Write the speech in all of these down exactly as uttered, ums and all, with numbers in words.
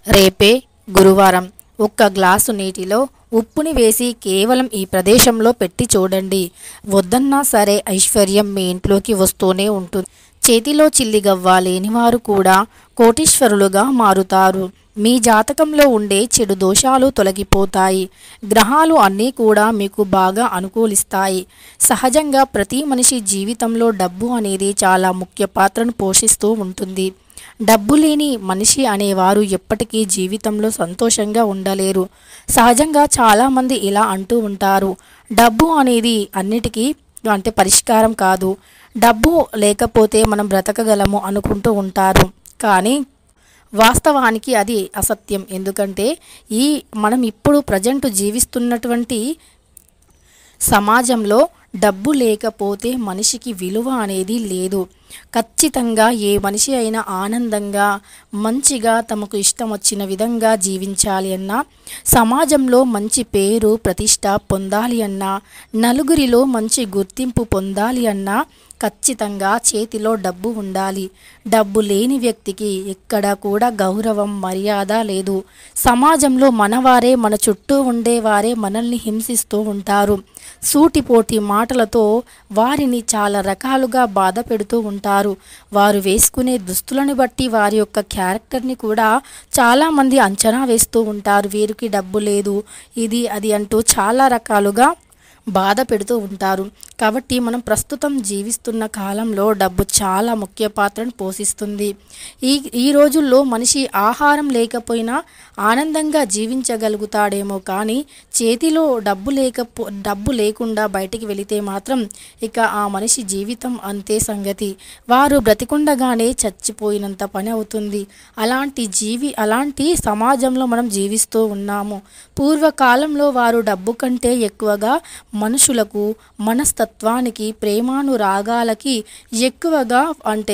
రేపే గురువారం. ఒక్క గ్లాసు నీటిలో ఉప్పుని వేసి కేవలం ఈ ప్రదేశంలో పెట్టి చూడండి. వద్దన్నా సరే ఐశ్వర్యం మీ ఇంట్లోకి వస్తూనే ఉంటుంది. చేతిలో చిల్లిగవ్వ లేనివారు కూడా కోటీశ్వరులుగా మారుతారు. మీ జాతకంలో ఉండే చెడు దోషాలు తొలగిపోతాయి. గ్రహాలు అన్నీ కూడా మీకు బాగా అనుకూలిస్తాయి. సహజంగా ప్రతి మనిషి జీవితంలో డబ్బు అనేది చాలా ముఖ్య పాత్రను పోషిస్తూ ఉంటుంది. డబ్బు లేని మనిషి అనేవారు ఎప్పటికీ జీవితంలో సంతోషంగా ఉండలేరు. సహజంగా చాలామంది ఇలా అంటూ ఉంటారు, డబ్బు అనేది అన్నిటికీ అంటే పరిష్కారం కాదు, డబ్బు లేకపోతే మనం బ్రతకగలము అనుకుంటూ ఉంటారు. కానీ వాస్తవానికి అది అసత్యం. ఎందుకంటే ఈ మనం ఇప్పుడు ప్రజెంట్ జీవిస్తున్నటువంటి సమాజంలో డబ్బు లేకపోతే మనిషికి విలువ అనేది లేదు. ఖచ్చితంగా ఏ మనిషి అయినా ఆనందంగా మంచిగా తమకు ఇష్టం వచ్చిన విధంగా జీవించాలి అన్నా, సమాజంలో మంచి పేరు ప్రతిష్ట పొందాలి అన్నా, నలుగురిలో మంచి గుర్తింపు పొందాలి అన్నా ఖచ్చితంగా చేతిలో డబ్బు ఉండాలి. డబ్బు లేని వ్యక్తికి ఎక్కడ కూడా గౌరవం మర్యాద లేదు. సమాజంలో మనవారే మన చుట్టూ ఉండేవారే మనల్ని హింసిస్తూ ఉంటారు. సూటిపోటి మాటలతో వారిని చాలా రకాలుగా బాధ పెడుతూ ఉంటారు. వారు వేసుకునే దుస్తులను బట్టి వారి యొక్క క్యారెక్టర్ని కూడా చాలామంది అంచనా వేస్తూ ఉంటారు. వీరికి డబ్బు లేదు, ఇది అది అంటూ చాలా రకాలుగా బాధ పెడుతూ ఉంటారు. కాబట్టి మనం ప్రస్తుతం జీవిస్తున్న కాలంలో డబ్బు చాలా ముఖ్య పాత్రను పోషిస్తుంది. ఈ ఈ రోజుల్లో మనిషి ఆహారం లేకపోయినా ఆనందంగా జీవించగలుగుతాడేమో, కానీ చేతిలో డబ్బు లేకపో డబ్బు లేకుండా బయటికి వెళితే మాత్రం ఇక ఆ మనిషి జీవితం అంతే సంగతి. వారు బ్రతికుండగానే చచ్చిపోయినంత పని అవుతుంది. అలాంటి జీవి అలాంటి సమాజంలో మనం జీవిస్తూ ఉన్నాము. పూర్వకాలంలో వారు డబ్బు కంటే ఎక్కువగా మనుషులకు మనస్తత్వానికి ప్రేమానురాగాలకి ఎక్కువగా అంటే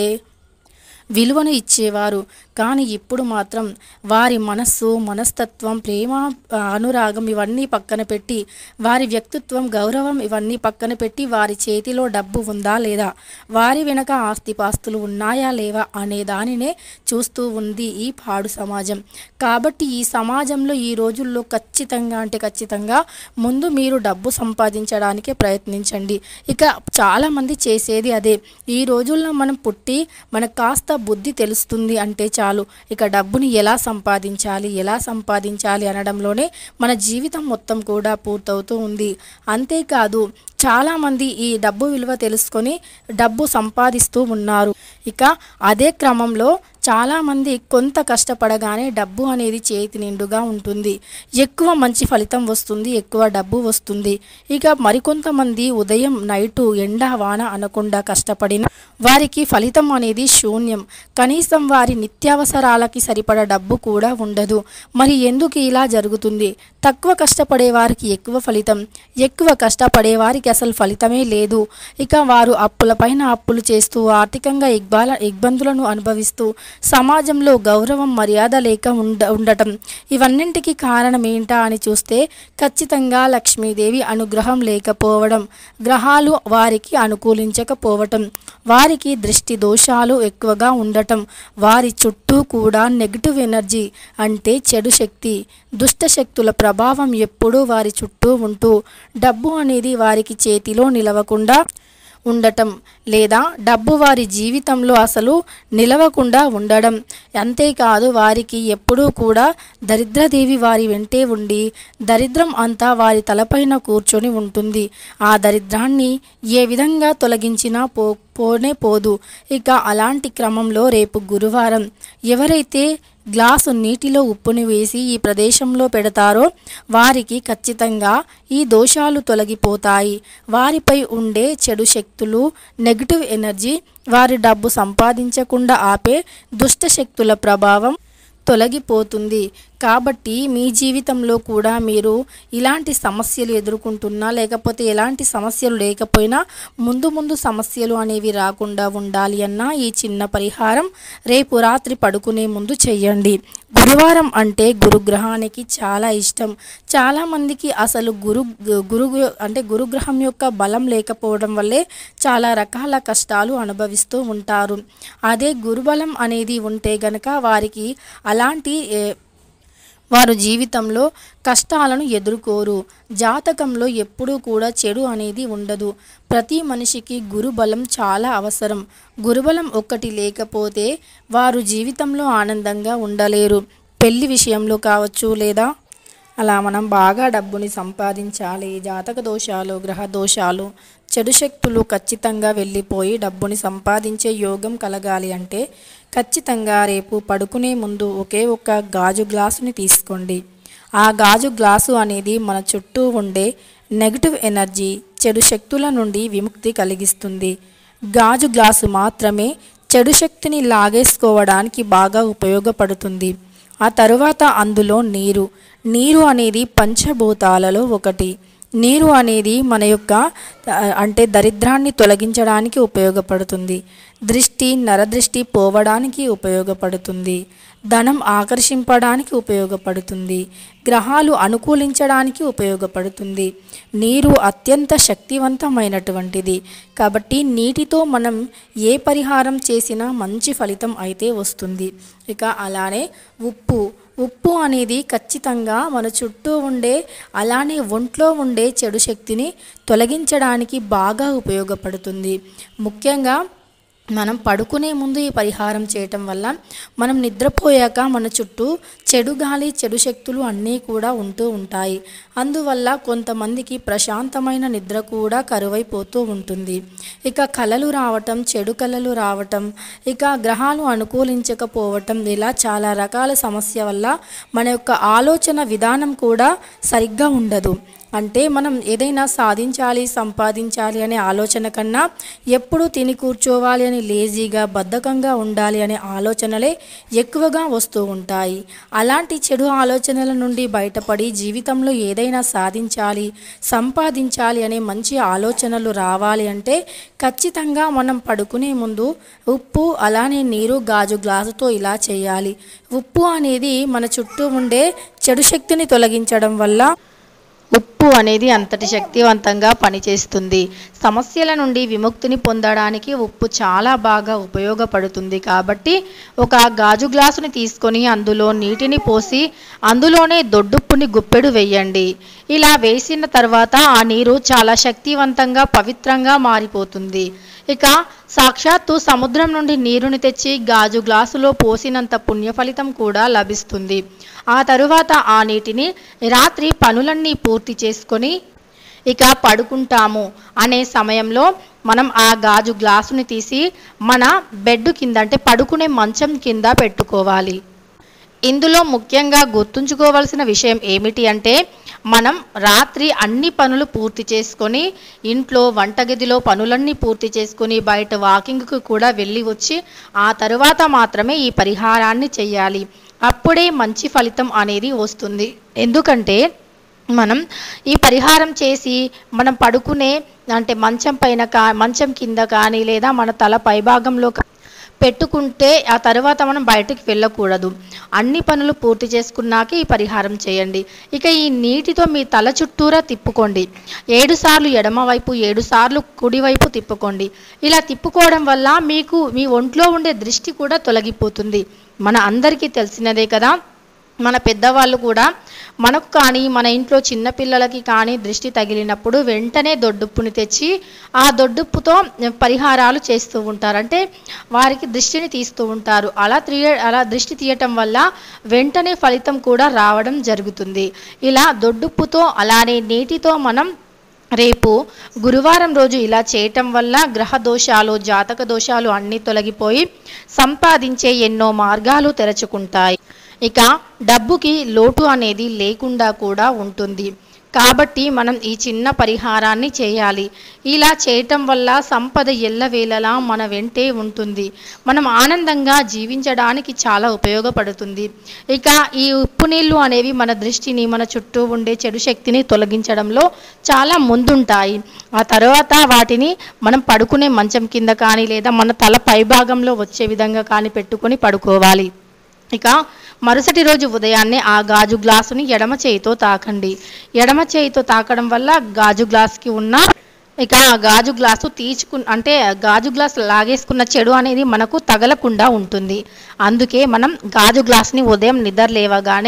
విలువను ఇచ్చేవారు. కానీ ఇప్పుడు మాత్రం వారి మనస్సు మనస్తత్వం ప్రేమ అనురాగం ఇవన్నీ పక్కన పెట్టి, వారి వ్యక్తిత్వం గౌరవం ఇవన్నీ పక్కన పెట్టి వారి చేతిలో డబ్బు ఉందా లేదా, వారి వెనక ఆస్తిపాస్తులు ఉన్నాయా లేవా అనే దానినే చూస్తూ ఉంది ఈ పాడు సమాజం. కాబట్టి ఈ సమాజంలో ఈ రోజుల్లో ఖచ్చితంగా అంటే ఖచ్చితంగా ముందు మీరు డబ్బు సంపాదించడానికే ప్రయత్నించండి. ఇక చాలామంది చేసేది అదే. ఈ రోజుల్లో మనం పుట్టి మనకు కాస్త బుద్ధి తెలుస్తుంది అంటే చాలు, ఇక డబ్బుని ఎలా సంపాదించాలి ఎలా సంపాదించాలి అనడంలోనే మన జీవితం మొత్తం కూడా పూర్తవుతూ ఉంది. అంతేకాదు చాలామంది ఈ డబ్బు విలువ తెలుసుకొని డబ్బు సంపాదిస్తూ ఉన్నారు. ఇక అదే క్రమంలో చాలామంది కొంత కష్టపడగానే డబ్బు అనేది చేతి నిండుగా ఉంటుంది, ఎక్కువ మంచి ఫలితం వస్తుంది, ఎక్కువ డబ్బు వస్తుంది. ఇక మరికొంతమంది ఉదయం నైటు ఎండ వాన అనకుండా కష్టపడిన వారికి ఫలితం అనేది శూన్యం. కనీసం వారి నిత్యావసరాలకి సరిపడ డబ్బు కూడా ఉండదు. మరి ఎందుకు ఇలా జరుగుతుంది? తక్కువ కష్టపడే వారికి ఎక్కువ ఫలితం, ఎక్కువ కష్టపడే వారికి అసలు ఫలితమే లేదు. ఇక వారు అప్పులపైన అప్పులు చేస్తూ ఆర్థికంగా ఇబ్బాల ఇబ్బందులను అనుభవిస్తూ సమాజంలో గౌరవం మర్యాద లేక ఉండ ఉండటం ఇవన్నింటికి కారణం ఏంటా అని చూస్తే ఖచ్చితంగా లక్ష్మీదేవి అనుగ్రహం లేకపోవడం, గ్రహాలు వారికి అనుకూలించకపోవటం, వారికి దృష్టి దోషాలు ఎక్కువగా ఉండటం, వారి చుట్టూ కూడా నెగిటివ్ ఎనర్జీ అంటే చెడు శక్తి దుష్ట శక్తుల ప్రభావం ఎప్పుడూ వారి చుట్టూ ఉంటూ డబ్బు అనేది వారికి చేతిలో నిలవకుండా ఉండటం, లేదా డబ్బు వారి జీవితంలో అసలు నిలవకుండా ఉండడం. అంతేకాదు వారికి ఎప్పుడూ కూడా దరిద్రదేవి వారి వెంటే ఉండి దరిద్రం అంతా వారి తలపైన కూర్చొని ఉంటుంది. ఆ దరిద్రాన్ని ఏ విధంగా తొలగించినా పో పోనే పోదు. ఇక అలాంటి క్రమంలో రేపు గురువారం ఎవరైతే గ్లాసు నీటిలో ఉప్పుని వేసి ఈ ప్రదేశంలో పెడతారో వారికి ఖచ్చితంగా ఈ దోషాలు తొలగిపోతాయి. వారిపై ఉండే చెడు శక్తులు నెగిటివ్ ఎనర్జీ, వారి డబ్బు సంపాదించకుండా ఆపే దుష్ట శక్తుల ప్రభావం తొలగిపోతుంది. కాబట్టి మీ జీవితంలో కూడా మీరు ఇలాంటి సమస్యలు ఎదుర్కొంటున్నా లేకపోతే ఎలాంటి సమస్యలు లేకపోయినా ముందు ముందు సమస్యలు అనేవి రాకుండా ఉండాలి అన్నా ఈ చిన్న పరిహారం రేపు రాత్రి పడుకునే ముందు చెయ్యండి. గురువారం అంటే గురుగ్రహానికి చాలా ఇష్టం. చాలామందికి అసలు గురు గురు అంటే గురుగ్రహం యొక్క బలం లేకపోవడం వల్లే చాలా రకాల కష్టాలు అనుభవిస్తూ ఉంటారు. అదే గురుబలం అనేది ఉంటే గనక వారికి అలాంటి వారు జీవితంలో కష్టాలను ఎదుర్కోరు. జాతకంలో ఎప్పుడూ కూడా చెడు అనేది ఉండదు. ప్రతి మనిషికి గురుబలం చాలా అవసరం. గురుబలం ఒక్కటి లేకపోతే వారు జీవితంలో ఆనందంగా ఉండలేరు. పెళ్లి విషయంలో కావచ్చు, లేదా అలా మనం బాగా డబ్బుని సంపాదించాలి, జాతక దోషాలు, గ్రహ దోషాలు, చెడు శక్తులు ఖచ్చితంగా వెళ్ళిపోయి డబ్బుని సంపాదించే యోగం కలగాలి అంటే ఖచ్చితంగా రేపు పడుకునే ముందు ఒకే ఒక్క గాజు గ్లాసుని తీసుకోండి. ఆ గాజు గ్లాసు అనేది మన చుట్టూ ఉండే నెగిటివ్ ఎనర్జీ, చెడు శక్తుల నుండి విముక్తి కలిగిస్తుంది. గాజు గ్లాసు మాత్రమే చెడు శక్తిని లాగేసుకోవడానికి బాగా ఉపయోగపడుతుంది. ఆ తరువాత అందులో నీరు నీరు అనేది పంచభూతాలలో ఒకటి. నీరు అనేది మన యొక్క అంటే దరిద్రాన్ని తొలగించడానికి ఉపయోగపడుతుంది. దృష్టి నరదృష్టి పోవడానికి ఉపయోగపడుతుంది. ధనం ఆకర్షింపడానికి ఉపయోగపడుతుంది. గ్రహాలు అనుకూలించడానికి ఉపయోగపడుతుంది. నీరు అత్యంత శక్తివంతమైనటువంటిది. కాబట్టి నీటితో మనం ఏ పరిహారం చేసినా మంచి ఫలితం అయితే వస్తుంది. ఇక అలానే ఉప్పు ఉప్పు అనేది ఖచ్చితంగా మన చుట్టూ ఉండే అలానే ఒంట్లో ఉండే చెడు శక్తిని తొలగించడానికి బాగా ఉపయోగపడుతుంది. ముఖ్యంగా మనం పడుకునే ముందు ఈ పరిహారం చేయటం వల్ల మనం నిద్రపోయాక మన చుట్టూ చెడు గాలి, చెడు శక్తులు అన్నీ కూడా ఉంటూ ఉంటాయి. అందువల్ల కొంతమందికి ప్రశాంతమైన నిద్ర కూడా కరువైపోతూ ఉంటుంది. ఇక కలలు రావటం, చెడు కలలు రావటం, ఇక గ్రహాలు అనుకూలించకపోవటం, ఇలా చాలా రకాల సమస్య వల్ల మన యొక్క ఆలోచన విధానం కూడా సరిగ్గా ఉండదు. అంటే మనం ఏదైనా సాధించాలి, సంపాదించాలి అనే ఆలోచన కన్నా ఎప్పుడు తిని కూర్చోవాలి అని లేజీగా, బద్ధకంగా ఉండాలి అనే ఆలోచనలే ఎక్కువగా వస్తూ ఉంటాయి. అలాంటి చెడు ఆలోచనల నుండి బయటపడి జీవితంలో ఏదైనా సాధించాలి, సంపాదించాలి అనే మంచి ఆలోచనలు రావాలి అంటే ఖచ్చితంగా మనం పడుకునే ముందు ఉప్పు అలానే నీరు గాజు గ్లాసుతో ఇలా చేయాలి. ఉప్పు అనేది మన చుట్టూ ఉండే చెడు శక్తిని తొలగించడం వల్ల ఉప్పు అనేది అంతటి శక్తివంతంగా పనిచేస్తుంది. సమస్యల నుండి విముక్తిని పొందడానికి ఉప్పు చాలా బాగా ఉపయోగపడుతుంది. కాబట్టి ఒక గాజు గ్లాసుని తీసుకొని అందులో నీటిని పోసి అందులోనే దొడ్డుప్పుని గుప్పెడు వేయండి. ఇలా వేసిన తర్వాత ఆ నీరు చాలా శక్తివంతంగా, పవిత్రంగా మారిపోతుంది. ఇక సాక్షాత్తు సముద్రం నుండి నీరుని తెచ్చి గాజు గ్లాసులో పోసినంత పుణ్య ఫలితం కూడా లభిస్తుంది. ఆ తరువాత ఆ నీటిని రాత్రి పనులన్నీ పూర్తి చేసుకొని ఇక పడుకుంటాము అనే సమయంలో మనం ఆ గాజు గ్లాసుని తీసి మన బెడ్ కింద అంటే పడుకునే మంచం కింద పెట్టుకోవాలి. ఇందులో ముఖ్యంగా గుర్తుంచుకోవాల్సిన విషయం ఏమిటి అంటే మనం రాత్రి అన్ని పనులు పూర్తి చేసుకొని ఇంట్లో వంటగదిలో పనులన్నీ పూర్తి చేసుకొని బయట వాకింగ్కు కూడా వెళ్ళి వచ్చి ఆ తరువాత మాత్రమే ఈ పరిహారాన్ని చేయాలి. అప్పుడే మంచి ఫలితం అనేది వస్తుంది. ఎందుకంటే మనం ఈ పరిహారం చేసి మనం పడుకునే అంటే మంచం పైన కా మంచం కింద కానీ లేదా మన తల పైభాగంలో పెట్టుకుంటే ఆ తర్వాత మనం బయటకు వెళ్ళకూడదు. అన్ని పనులు పూర్తి చేసుకున్నాక ఈ పరిహారం చేయండి. ఇక ఈ నీటితో మీ తల చుట్టూరా తిప్పుకోండి. ఏడు సార్లు ఎడమవైపు, ఏడు సార్లు కుడివైపు తిప్పుకోండి. ఇలా తిప్పుకోవడం వల్ల మీకు మీ ఒంట్లో ఉండే దృష్టి కూడా తొలగిపోతుంది. మన అందరికీ తెలిసినదే కదా, మన పెద్దవాళ్ళు కూడా మనకు కానీ మన ఇంట్లో చిన్నపిల్లలకి కానీ దృష్టి తగిలినప్పుడు వెంటనే దొడ్డుప్పుని తెచ్చి ఆ దొడ్డుప్పుతో పరిహారాలు చేస్తూ ఉంటారు. అంటే వారికి దృష్టిని తీస్తూ ఉంటారు. అలా తీయ అలా దృష్టి తీయటం వల్ల వెంటనే ఫలితం కూడా రావడం జరుగుతుంది. ఇలా దొడ్డుప్పుతో అలానే నీటితో మనం రేపు గురువారం రోజు ఇలా చేయటం వల్ల గ్రహ దోషాలు, జాతక దోషాలు అన్నీ తొలగిపోయి సంపాదించే ఎన్నో మార్గాలు తెరుచుకుంటాయి. ఇక డబ్బుకి లోటు అనేది లేకుండా కూడా ఉంటుంది. కాబట్టి మనం ఈ చిన్న పరిహారాన్ని చేయాలి. ఇలా చేయటం వల్ల సంపద ఎల్లవేళలా మన వెంటే ఉంటుంది. మనం ఆనందంగా జీవించడానికి చాలా ఉపయోగపడుతుంది. ఇక ఈ ఉప్పు నీళ్ళు అనేవి మన దృష్టిని, మన చుట్టూ ఉండే చెడు శక్తిని తొలగించడంలో చాలా ముందుంటాయి. ఆ తర్వాత వాటిని మనం పడుకునే మంచం కింద కానీ లేదా మన తల పైభాగంలో వచ్చే విధంగా కానీ పెట్టుకొని పడుకోవాలి. ఇక మరుసటి రోజు ఉదయాన్నే ఆ గాజు గ్లాసుని ఎడమ చేయితో తాకండి. ఎడమ చేయితో తాకడం వల్ల గాజు గ్లాస్కి ఉన్న ఇక ఆ గాజు గ్లాసు తీర్చుకు అంటే గాజు గ్లాస్ లాగేసుకున్న చెడు అనేది మనకు తగలకుండా ఉంటుంది. అందుకే మనం గాజు గ్లాస్ని ఉదయం నిద్ర లేవగానే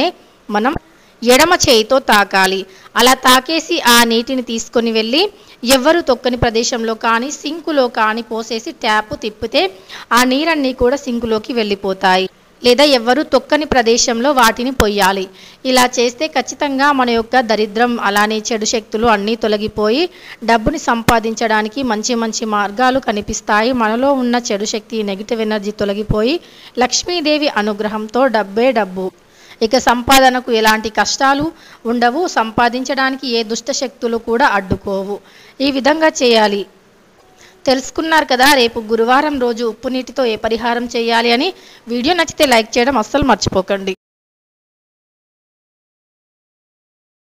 మనం ఎడమ చేయితో తాకాలి. అలా తాకేసి ఆ నీటిని తీసుకొని వెళ్ళి ఎవ్వరు తొక్కని ప్రదేశంలో కానీ సింకులో కానీ పోసేసి ట్యాపు తిప్పితే ఆ నీరన్నీ కూడా సింకులోకి వెళ్ళిపోతాయి. లేదా ఎవ్వరు తొక్కని ప్రదేశంలో వాటిని పొయ్యాలి. ఇలా చేస్తే ఖచ్చితంగా మన యొక్క దరిద్రం అలానే చెడు శక్తులు అన్నీ తొలగిపోయి డబ్బుని సంపాదించడానికి మంచి మంచి మార్గాలు కనిపిస్తాయి. మనలో ఉన్న చెడు శక్తి నెగిటివ్ ఎనర్జీ తొలగిపోయి లక్ష్మీదేవి అనుగ్రహంతో డబ్బే డబ్బు. ఇక సంపాదనకు ఎలాంటి కష్టాలు ఉండవు. సంపాదించడానికి ఏ దుష్ట శక్తులు కూడా అడ్డుకోవు. ఈ విధంగా చేయాలి. తెలుసుకున్నారు కదా. రేపు గురువారం రోజు ఉప్పు నీటితో ఏ పరిహారం చేయాలి అని. వీడియో నచ్చితే లైక్ చేయడం అస్సలు మర్చిపోకండి.